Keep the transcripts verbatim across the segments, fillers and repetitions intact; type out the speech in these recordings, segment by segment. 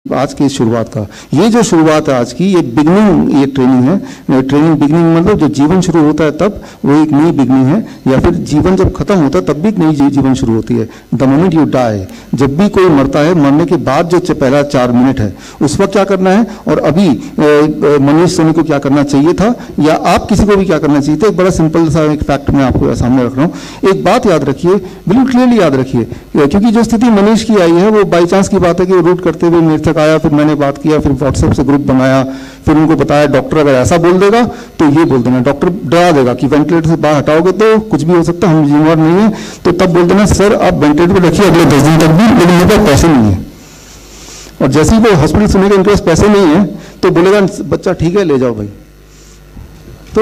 आज की शुरुआत का, ये जो शुरुआत है आज की, ये बिगनिंग, ये ट्रेनिंग है। ट्रेनिंग बिगनिंग मतलब जो जीवन शुरू होता है तब वो एक नई बिगनिंग है, या फिर जीवन जब खत्म होता है तब भी एक नई जीवन शुरू होती है। द मोमेंट यू डाई, जब भी कोई मरता है, मरने के बाद जो पहला चार मिनट है उस वक्त क्या करना है, और अभी मनीष सोनी को क्या करना चाहिए था, या आप किसी को भी क्या करना चाहिए था। एक बड़ा सिंपल सा एक फैक्ट मैं आपको सामने रख रहा हूँ। एक बात याद रखिए, बिल्कुल क्लियरली याद रखिए, क्योंकि जो स्थिति मनीष की आई है वो बाई चांस की बात है कि रूट करते हुए मेरे तक आया, फिर मैंने बात किया, फिर व्हाट्सएप से ग्रुप बनाया, फिर उनको बताया डॉक्टर अगर ऐसा बोल देगा तो ये बोल देना, डॉक्टर डरा देगा कि वेंटिलेटर से बाहर हटाओगे तो कुछ भी हो सकता है, हम जिम्मेवार नहीं है, तो तब बोल देना सर आप वेंटिलेटर पर रखिए अगले दस दिन तक भी, लेकिन मेरे पास पैसे नहीं है। और जैसे ही वो हॉस्पिटल सुनेगा इनके पास पैसे नहीं है तो बोलेगा बच्चा ठीक है ले जाओ भाई। तो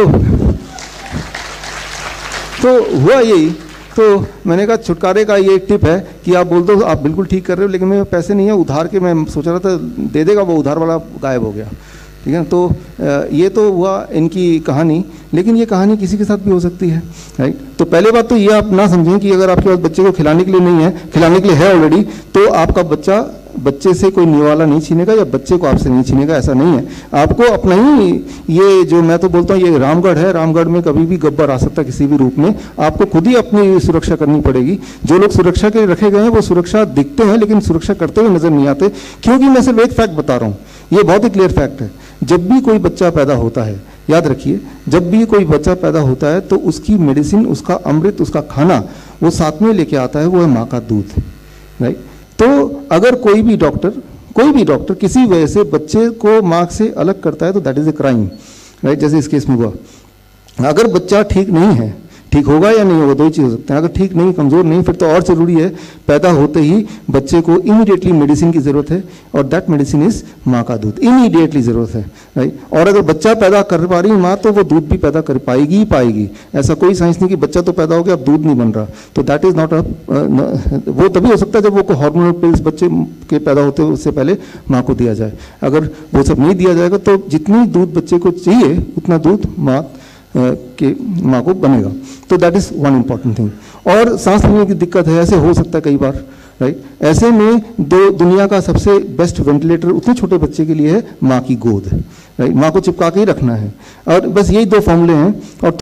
तो हुआ यही। तो मैंने कहा छुटकारे का ये एक टिप है कि आप बोल दो आप बिल्कुल ठीक कर रहे हो लेकिन मेरे पैसे नहीं है, उधार के मैं सोच रहा था दे देगा, वो उधार वाला गायब हो गया। ठीक है, तो ये तो हुआ इनकी कहानी, लेकिन ये कहानी किसी के साथ भी हो सकती है, राइट। तो पहले बात तो ये आप ना समझें कि अगर आपके पास बच्चे को खिलाने के लिए नहीं है, खिलाने के लिए है ऑलरेडी, तो आपका बच्चा बच्चे से कोई निवाला नहीं छीनेगा या बच्चे को आपसे नहीं छीनेगा, ऐसा नहीं है। आपको अपना ही ये जो मैं तो बोलता हूँ ये रामगढ़ है, रामगढ़ में कभी भी गब्बर आ सकता है किसी भी रूप में, आपको खुद ही अपनी सुरक्षा करनी पड़ेगी। जो लोग सुरक्षा के लिए रखे गए हैं वो सुरक्षा दिखते हैं लेकिन सुरक्षा करते हुए नजर नहीं आते, क्योंकि मैं सिर्फ एक फैक्ट बता रहा हूँ, ये बहुत ही क्लियर फैक्ट है। जब भी कोई बच्चा पैदा होता है, याद रखिए, जब भी कोई बच्चा पैदा होता है तो उसकी मेडिसिन, उसका अमृत, उसका खाना वो साथ में लेके आता है, वो है माँ का दूध, राइट। तो अगर कोई भी डॉक्टर कोई भी डॉक्टर किसी वजह से बच्चे को माँ से अलग करता है तो that is a crime, right. जैसे इस केस में हुआ, अगर बच्चा ठीक नहीं है, ठीक होगा या नहीं होगा दो ही चीज़ हो सकते हैं। अगर ठीक नहीं, कमज़ोर नहीं, फिर तो और ज़रूरी है पैदा होते ही बच्चे को इमीडिएटली मेडिसिन की ज़रूरत है, और दैट मेडिसिन इज़ माँ का दूध, इमीडिएटली ज़रूरत है, राइट। और अगर बच्चा पैदा कर पा रही माँ तो वो दूध भी पैदा कर पाएगी ही पाएगी। ऐसा कोई साइंस नहीं कि बच्चा तो पैदा हो गया अब दूध नहीं बन रहा, तो दैट इज़ नॉट अ, वो तभी हो सकता है जब वो हार्मोनल पिल्स बच्चे के पैदा होते हैं उससे पहले माँ को दिया जाए। अगर वो सब नहीं दिया जाएगा तो जितनी दूध बच्चे को चाहिए उतना दूध माँ के माँ को बनेगा। तो that is one important thing. और सांस लेने की दिक्कत है, ऐसे हो सकता है कई बार, राइट। ऐसे में दो दुनिया का सबसे बेस्ट वेंटिलेटर उतने छोटे बच्चे के लिए है माँ की गोद, राइट। माँ को चिपका के ही रखना है, और बस यही दो फॉर्मूले हैं। और